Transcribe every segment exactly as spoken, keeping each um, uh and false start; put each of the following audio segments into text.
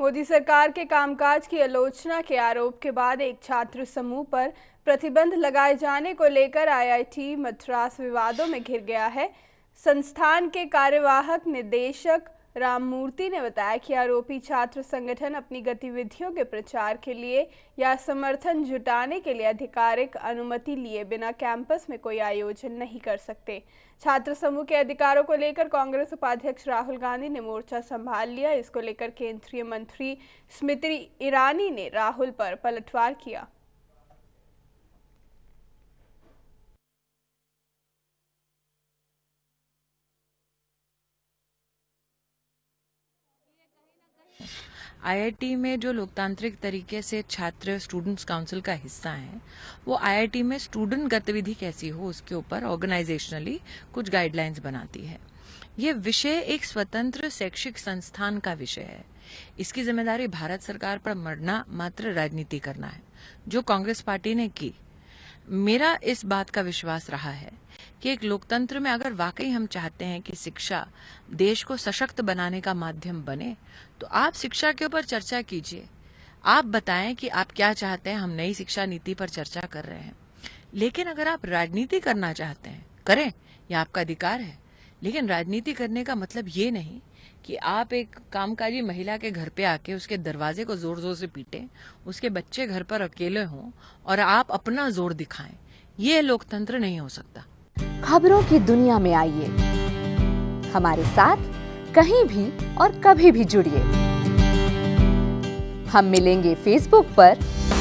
मोदी सरकार के कामकाज की आलोचना के आरोप के बाद एक छात्र समूह पर प्रतिबंध लगाए जाने को लेकर आईआईटी मद्रास विवादों में घिर गया है। संस्थान के कार्यवाहक निदेशक राममूर्ति ने बताया कि आरोपी छात्र संगठन अपनी गतिविधियों के प्रचार के लिए या समर्थन जुटाने के लिए आधिकारिक अनुमति लिए बिना कैंपस में कोई आयोजन नहीं कर सकते। छात्र समूह के अधिकारों को लेकर कांग्रेस उपाध्यक्ष राहुल गांधी ने मोर्चा संभाल लिया। इसको लेकर केंद्रीय मंत्री स्मृति ईरानी ने राहुल पर पलटवार किया। आईआईटी में जो लोकतांत्रिक तरीके से छात्र स्टूडेंट्स काउंसिल का हिस्सा हैं, वो आईआईटी में स्टूडेंट गतिविधि कैसी हो उसके ऊपर ऑर्गेनाइजेशनली कुछ गाइडलाइंस बनाती है। ये विषय एक स्वतंत्र शैक्षिक संस्थान का विषय है। इसकी जिम्मेदारी भारत सरकार पर मरना मात्र राजनीति करना है, जो कांग्रेस पार्टी ने की। मेरा इस बात का विश्वास रहा है कि एक लोकतंत्र में अगर वाकई हम चाहते हैं कि शिक्षा देश को सशक्त बनाने का माध्यम बने, तो आप शिक्षा के ऊपर चर्चा कीजिए। आप बताएं कि आप क्या चाहते हैं। हम नई शिक्षा नीति पर चर्चा कर रहे हैं, लेकिन अगर आप राजनीति करना चाहते हैं, करें, यह आपका अधिकार है। लेकिन राजनीति करने का मतलब ये नहीं कि आप एक कामकाजी महिला के घर पे आके उसके दरवाजे को जोर जोर से पीटें, उसके बच्चे घर पर अकेले हों और आप अपना जोर दिखाएं। ये लोकतंत्र नहीं हो सकता। खबरों की दुनिया में आइए, हमारे साथ कहीं भी और कभी भी जुड़िए। हम मिलेंगे फेसबुक पर,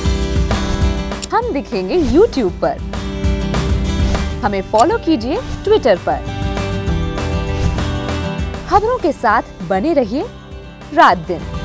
हम दिखेंगे यूट्यूब पर, हमें फॉलो कीजिए ट्विटर पर। खबरों के साथ बने रहिए रात दिन।